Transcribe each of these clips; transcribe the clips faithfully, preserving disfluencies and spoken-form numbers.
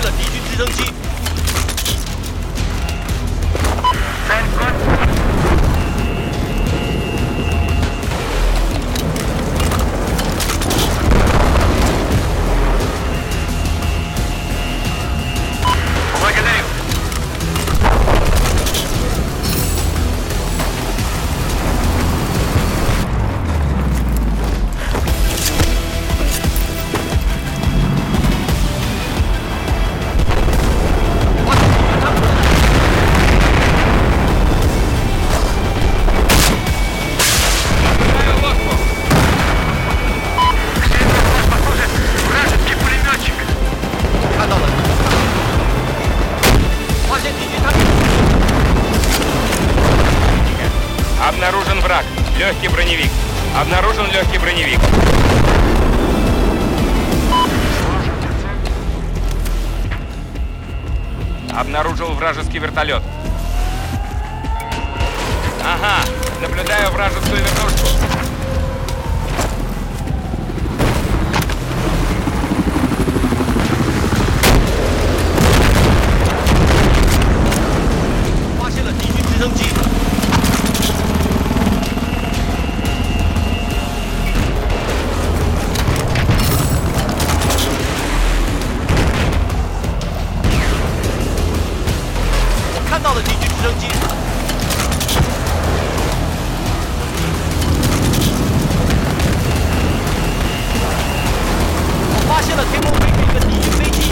了敌军直升机。 Цель конь. Благодарю. Обнаружен враг. Легкий броневик. Обнаружен легкий броневик. Обнаружил вражеский вертолет. Ага, наблюдаю вражескую вертушку. 发现了敌军直升机。 看到了敌军直升机，我发现了天空飞着一个敌军飞机。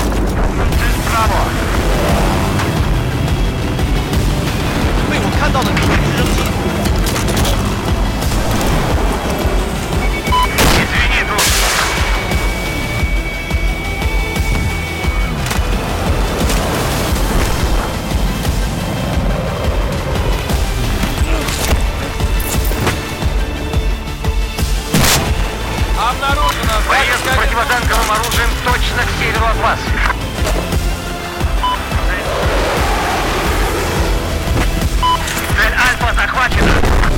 被我看到了敌军直升机。 Обнаружено Поезд с противотанковым оружием точно к северу от вас. Цель Альфа захвачена.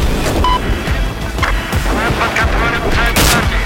Мы под контролем цель Санди.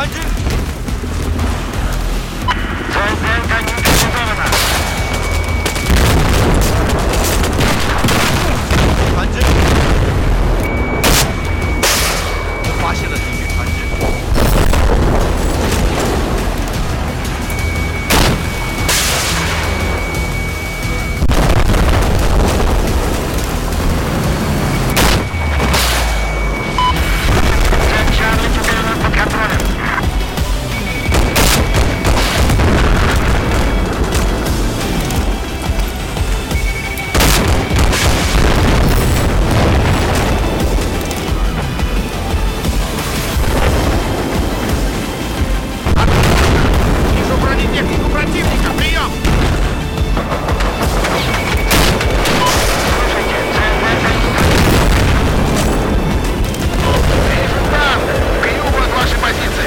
船只， Цель Дельта нейтрализована. 船只，我发现了敌军船只。 Цель Чарли теперь у нас под контролем. Вижу бронетехнику противника. Прием! Слушайте, цель Дельта Вижу танк. К югу от вашей позиции.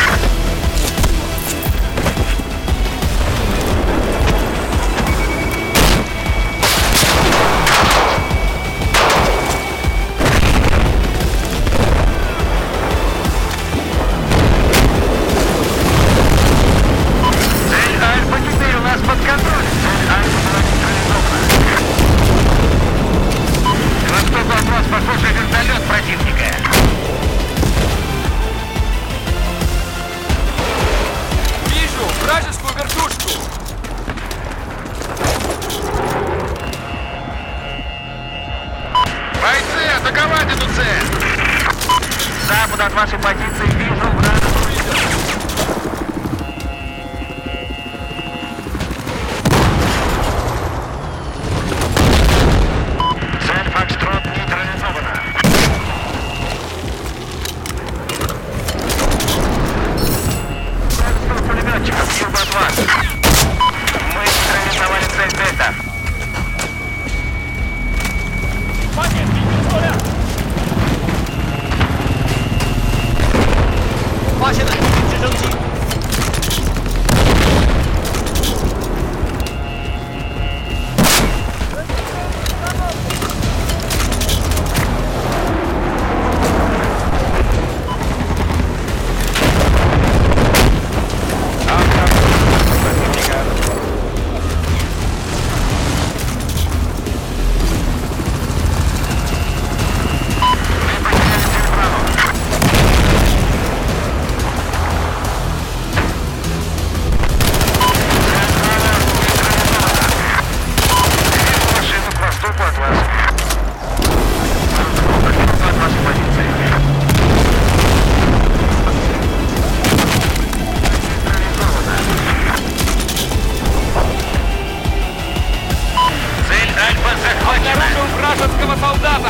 Цель Альфа теперь у нас под контролем. Цель Альфа была нейтрализована. К востоку от вас, похоже, вертолет противника. Вижу вражескую вертушку. Бойцы, атаковать эту цель! С запада от вашей позиции вижу вражескую. Цель Фокстрот нейтрализована. Множество пулеметчиков юга от вас. Мы нейтрализовали цель Дельта. 我发现了敌军直升机。 Мы потеряли цель Браво. Машину к востоку от вас. От вашей позиции. Нейтрализована. Цель Альфа захвачена. Обнаружил вражеского солдата!